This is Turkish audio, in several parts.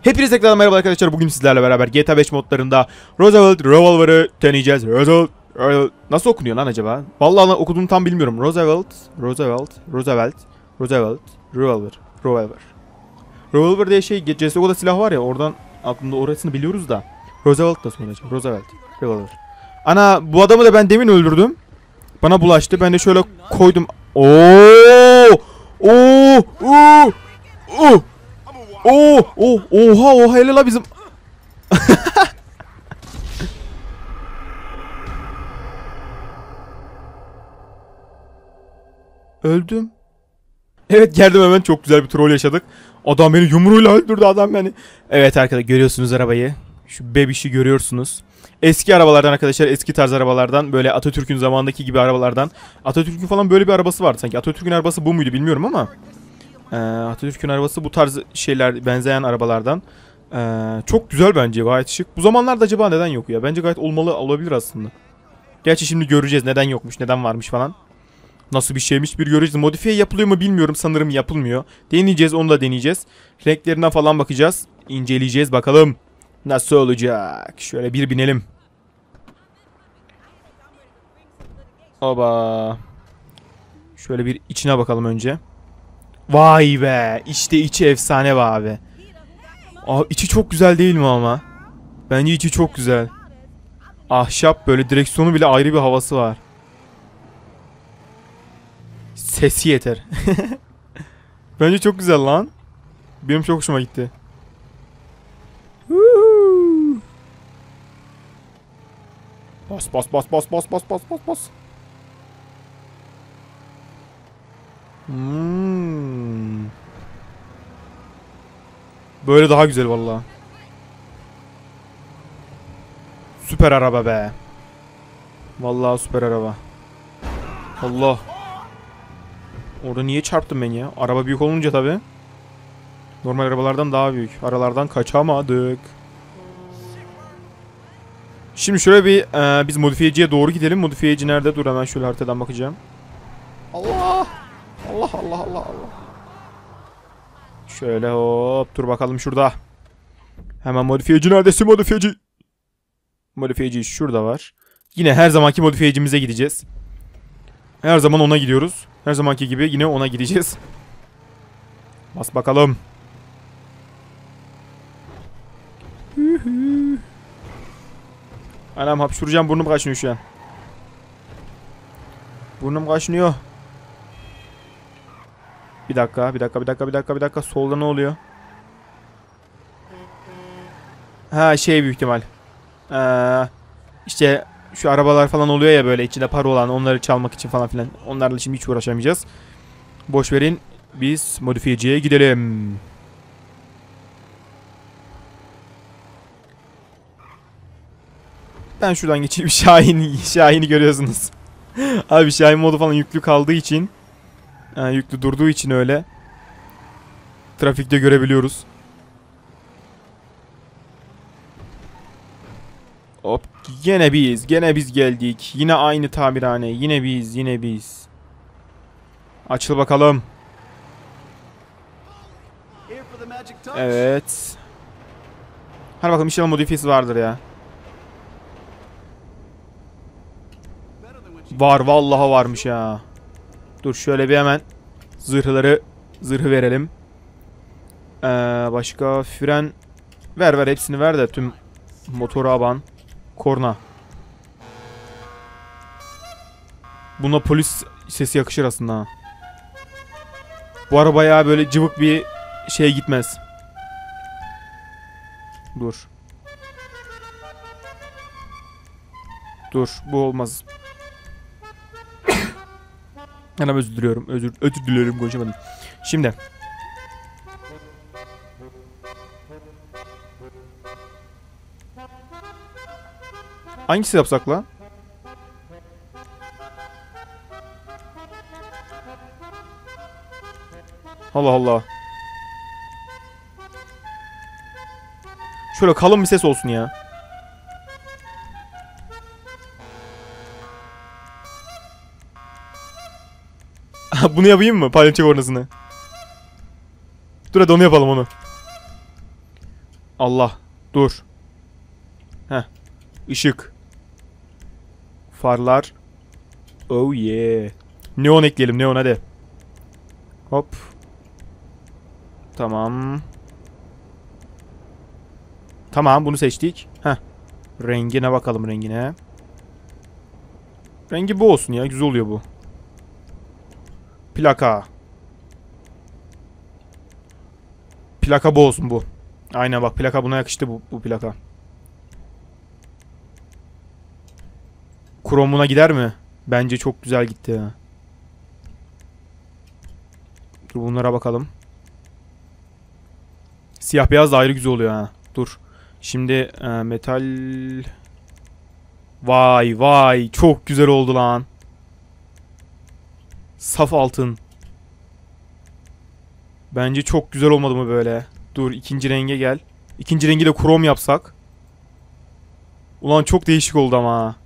Hepinize tekrar merhaba arkadaşlar. Bugün sizlerle beraber GTA 5 modlarında Roosevelt Revolver'ı deneyeceğiz. Roosevelt nasıl okunuyor lan acaba? Vallahi okuduğunu tam bilmiyorum. Revolver diye şey, CSGO'da silah var ya, oradan aklımda, orasını biliyoruz da. Roosevelt nasıl okunacak? Revolver. Ana, bu adamı da ben demin öldürdüm. Bana bulaştı. Ben de şöyle koydum. Oha hele la bizim. Öldüm. Evet, geldim hemen, çok güzel bir troll yaşadık. Adam beni yumruğuyla öldürdü, adam beni. Evet arkadaşlar, görüyorsunuz arabayı. Şu bebişi görüyorsunuz. Eski arabalardan arkadaşlar, eski tarz arabalardan, böyle Atatürk'ün zamanındaki gibi arabalardan. Atatürk'ün falan böyle bir arabası vardı sanki. Atatürk'ün arabası bu muydu bilmiyorum ama. Atatürk'ün arabası bu tarz şeyler, benzeyen arabalardan. Çok güzel bence, gayet şık. Bu zamanlarda acaba neden yok ya? Bence gayet olabilir aslında. Gerçi şimdi göreceğiz neden yokmuş, neden varmış falan. Nasıl bir şeymiş bir göreceğiz. Modifiye yapılıyor mu bilmiyorum, sanırım yapılmıyor. Deneyeceğiz, onu da deneyeceğiz. Renklerine falan bakacağız. İnceleyeceğiz bakalım. Nasıl olacak? Şöyle bir binelim. Oba. Şöyle bir içine bakalım önce. Vay be. İşte içi efsane be abi. Abi içi çok güzel değil mi ama? Bence içi çok güzel. Ahşap, böyle direksiyonu bile ayrı bir havası var. Sesi yeter. Bence çok güzel lan. Benim çok hoşuma gitti. Bas. Böyle daha güzel vallahi. Süper araba be. Vallahi süper araba. Allah. Orada niye çarptım ben ya? Araba büyük olunca tabi. Normal arabalardan daha büyük. Aralardan kaçamadık. Şimdi şöyle bir biz modifiyeciye doğru gidelim. Modifiyeci nerede? Dur, hemen şöyle haritadan bakacağım. Allah. Şöyle hop, dur bakalım şurada. Hemen modifiyeci neredesin modifiyeci? Modifiyeci şurada var. Yine her zamanki modifiyecimize gideceğiz. Her zaman ona gidiyoruz. Her zamanki gibi yine ona gideceğiz. Bas bakalım. Anam, hapşuracağım, burnum kaşınıyor şu an. Burnum kaşınıyor. Bir dakika. Solda ne oluyor? Ha, şey, büyük ihtimal. İşte şu arabalar falan oluyor ya, böyle içinde para olan, onları çalmak için falan filan. Onlarla şimdi hiç uğraşamayacağız. Boş verin. Biz modifiyeciye gidelim. Ben şuradan geçeyim. Şahin'i görüyorsunuz. Abi Şahin modu falan yüklü kaldığı için, yüklü durduğu için öyle trafikte görebiliyoruz. Hop, gene biz geldik. Yine aynı tamirhane. Yine biz. Açıl bakalım. Evet. Hadi bakalım, inşallah modifiyesi vardır ya. Var, vallahi varmış ya. Dur şöyle bir hemen zırhı verelim. Başka fren ver, hepsini ver de tüm motoru aban. Korna. Buna polis sesi yakışır aslında ha. Bu arabaya böyle cıvık bir şey gitmez. Dur, bu olmaz. Hemen özür diliyorum. Özür dilerim, konuşamadım. Şimdi. Hangisi yapsak la? Allah Allah. Şöyle kalın bir ses olsun ya. Bunu yapayım mı? Palyaço kornasını. Dur hadi onu yapalım onu. Allah. Dur. Heh. Işık. Farlar. Oh yeah. Neon ekleyelim. Neon hadi. Hop. Tamam. Tamam bunu seçtik. Heh. Rengine bakalım rengine. Rengi bu olsun ya. Güzel oluyor bu. Plaka. Plaka bu olsun bu. Aynen bak plaka buna yakıştı bu plaka. Kromuna gider mi? Bence çok güzel gitti ya. Dur bunlara bakalım. Siyah beyaz da ayrı güzel oluyor ha. Dur. Şimdi metal... Vay vay çok güzel oldu lan. Saf altın. Bence çok güzel olmadı mı böyle? Dur ikinci renge gel. İkinci rengi de krom yapsak. Ulan çok değişik oldu ama.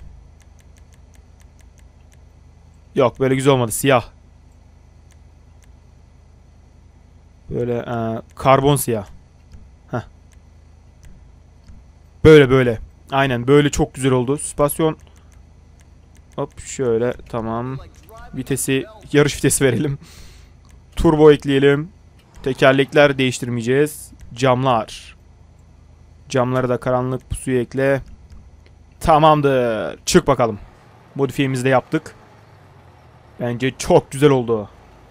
Yok böyle güzel olmadı. Siyah. Böyle karbon siyah. Heh. Böyle. Aynen böyle çok güzel oldu. Süspansiyon. Hop şöyle tamam. Vitesi yarış vitesi verelim. Turbo ekleyelim. Tekerlekler değiştirmeyeceğiz. Camlar. Camlara da karanlık pusuyu ekle. Tamamdır. Çık bakalım. Modifiyemizi de yaptık. Bence çok güzel oldu.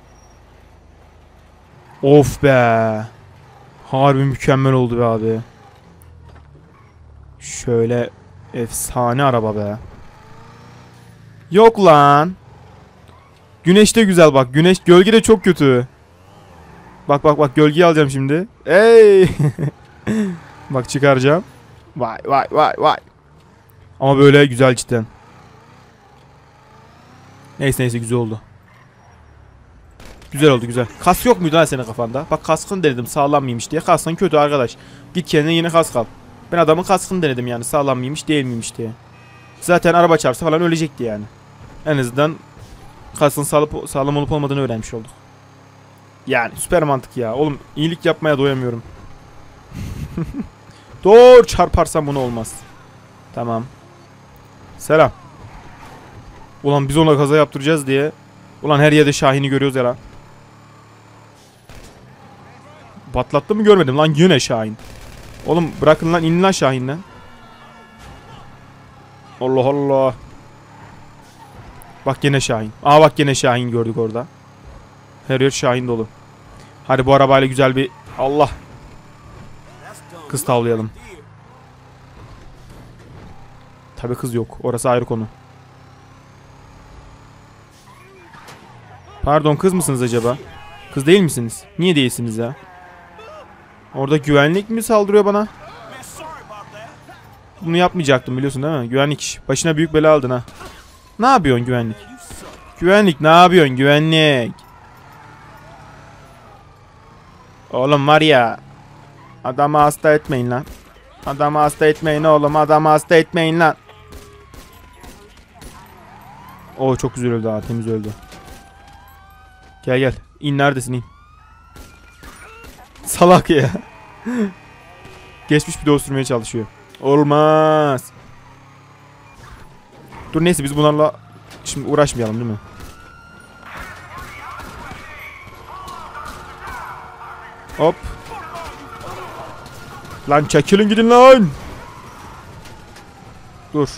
Of be. Harbi mükemmel oldu be abi. Şöyle efsane araba be. Yok lan. Güneş de güzel bak. Güneş gölge de çok kötü. Bak gölgeyi alacağım şimdi. Ey. Bak çıkaracağım. Vay. Ama böyle güzel cidden. Neyse güzel oldu. Güzel oldu güzel. Kask yok muydu lan senin kafanda? Bak kaskını denedim sağlam mıymış diye. Kaskın kötü arkadaş. Git kendine yeni kask al. Ben adamın kaskını denedim yani sağlam mıymış değil miymiş diye. Zaten araba çarpsa falan ölecekti yani. En azından kaskın sağlam olup olmadığını öğrenmiş olduk. Yani süper mantık ya. Oğlum iyilik yapmaya doyamıyorum. Doğru çarparsam bunu olmaz. Tamam. Selam. Ulan biz ona kaza yaptıracağız diye. Ulan her yerde Şahin'i görüyoruz ya lan. Patlattı mı görmedim lan yine Şahin. Oğlum bırakın lan inin lan Şahin'den. Allah Allah. Bak gene Şahin. Aa bak gene Şahin gördük orada. Her yer Şahin dolu. Hadi bu arabayla güzel bir... Allah. Kız tavlayalım. Tabii kız yok. Orası ayrı konu. Pardon kız mısınız acaba? Kız değil misiniz? Niye değilsiniz ya? Orada güvenlik mi saldırıyor bana? Bunu yapmayacaktım biliyorsun değil mi? Güvenlik iş. Başına büyük bela aldın ha. Ne yapıyorsun güvenlik? Güvenlik ne yapıyorsun güvenlik? Oğlum var ya. Adamı hasta etmeyin lan. Adamı hasta etmeyin oğlum. Adamı hasta etmeyin lan. Oo çok güzel öldü ha. Temiz öldü. Gel. İn neredesin in. Salak ya. Geçmiş bir de sürmeye çalışıyor. Olmaz. Dur neyse biz bunlarla şimdi uğraşmayalım değil mi? Hop. Lan çekilin gidin lan. Dur.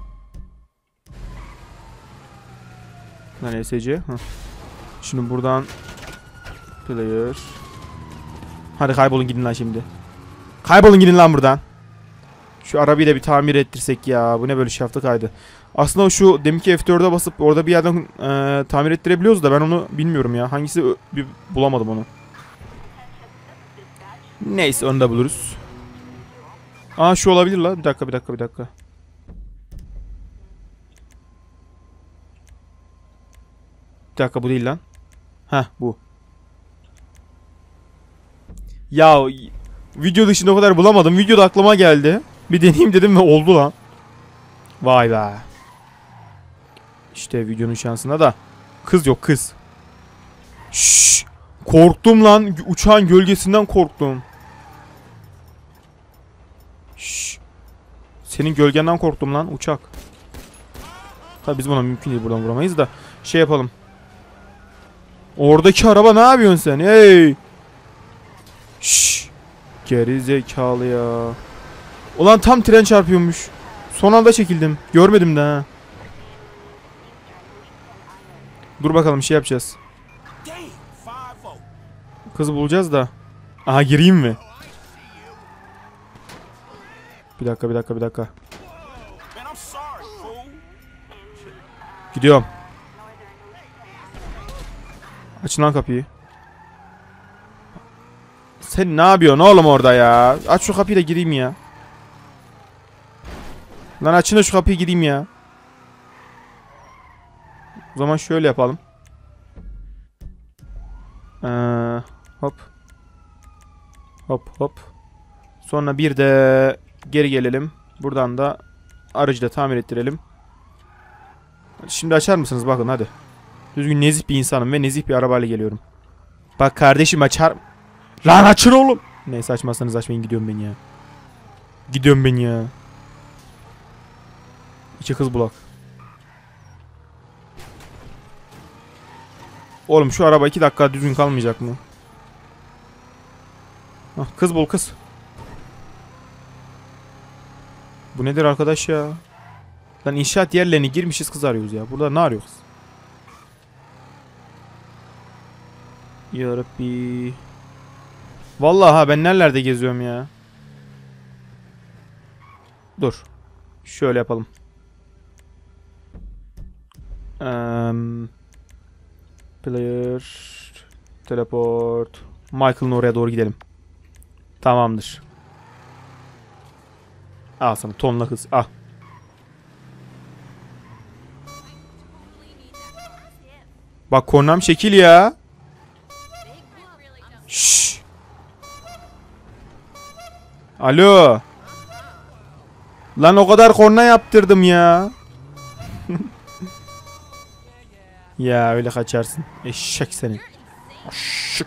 Lan SC. Şimdi buradan player. Hadi kaybolun gidin lan şimdi. Kaybolun gidin lan buradan. Şu arabayı da bir tamir ettirsek ya. Bu ne böyle şaftı kaydı. Aslında şu deminki F4'e basıp orada bir yerden tamir ettirebiliyoruz da ben onu bilmiyorum ya. Hangisi bir bulamadım onu. Neyse onu da buluruz. Aa şu olabilir la. Bir dakika. Bir dakika bu değil lan. Heh bu. Ya video dışında o kadar bulamadım. Videoda aklıma geldi. Bir deneyeyim dedim ve oldu lan. Vay be. İşte videonun şansına da. Kız yok kız. Şşş. Korktum lan. Uçağın gölgesinden korktum. Senin gölgenden korktum lan uçak. Tabi biz buna mümkün değil, buradan vuramayız da. Şey yapalım. Oradaki araba ne yapıyorsun sen? Hey! Şşş! Geri zekalı ya. Ulan tam tren çarpıyormuş. Son anda çekildim. Görmedim de ha. Dur bakalım, şey yapacağız. Kızı bulacağız da. Aha, gireyim mi? Bir dakika. Gidiyorum. Açın lan kapıyı. Sen ne yapıyorsun oğlum orada ya? Aç şu kapıyı da gireyim ya. Lan açın da şu kapıyı, gireyim ya. O zaman şöyle yapalım. Hop. Hop. Sonra bir de geri gelelim. Buradan da aracı da tamir ettirelim. Şimdi açar mısınız? Bakın hadi. Düzgün nezih bir insanım ve nezih bir arabayla geliyorum. Bak kardeşim, açar. Lan açın oğlum. Neyse, açmazsanız açmayın, gidiyorum ben ya. İki kız bulak. Oğlum şu araba 2 dakika düzgün kalmayacak mı? Hah, kız bul kız. Bu nedir arkadaş ya? Lan inşaat yerlerine girmişiz, kız arıyoruz ya. Burada ne arıyoruz? Yarabbi. Vallahi ha, ben nerelerde geziyorum ya. Dur. Şöyle yapalım. Player. Teleport. Michael'ın oraya doğru gidelim. Tamamdır. Al sana tonla kız. Al. Bak kornam şekil ya. Şşş. Alo. Lan o kadar korna yaptırdım ya. Ya öyle kaçarsın. Eşek seni. Eşek.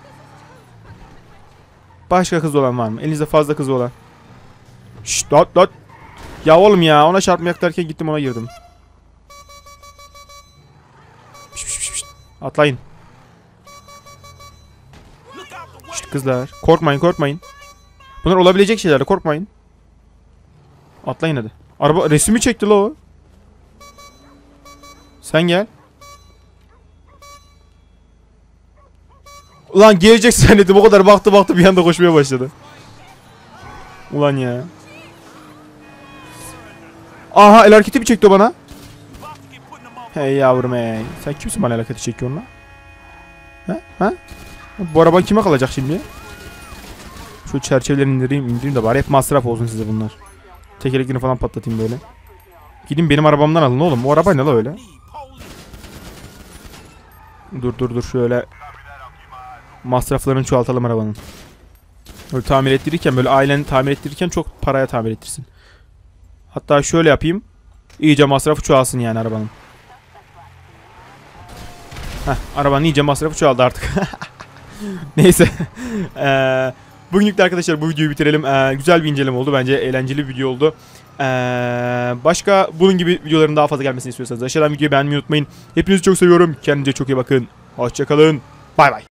Başka kız olan var mı? Elinizde fazla kız olan. Şşt dot. Ya oğlum ya, ona çarpmayak derken gittim ona girdim. Şşt. Atlayın. Şşt kızlar. Korkmayın. Bunlar olabilecek şeyler, korkmayın. Atlayın hadi. Araba resmi çekti la o. Sen gel. Ulan gelecek zannettim, o kadar baktı bir anda koşmaya başladı. Ulan ya. Aha, el hareketi mi çekti bana? Hey yavrum hey. Sen kimsin bana el hareketi çekiyorsun lan? Ha? Bu araba kime kalacak şimdi? Şu çerçevelerini indireyim de bari, hep masraf olsun size bunlar. Tekerleklerini falan patlatayım böyle. Gidin benim arabamdan alın oğlum. O araba ne la öyle? Dur şöyle. Masraflarını çoğaltalım arabanın. Böyle tamir ettirirken, böyle ailen tamir ettirirken çok paraya tamir ettirsin. Hatta şöyle yapayım. İyice masrafı çoğalsın yani arabanın. Arabanın iyice masrafı çoğaldı artık. Neyse. Bugünlük de arkadaşlar bu videoyu bitirelim. Güzel bir inceleme oldu. Bence eğlenceli bir video oldu. Başka bunun gibi videoların daha fazla gelmesini istiyorsanız aşağıdan videoyu beğenmeyi unutmayın. Hepinizi çok seviyorum. Kendinize çok iyi bakın. Hoşçakalın. Bay bay.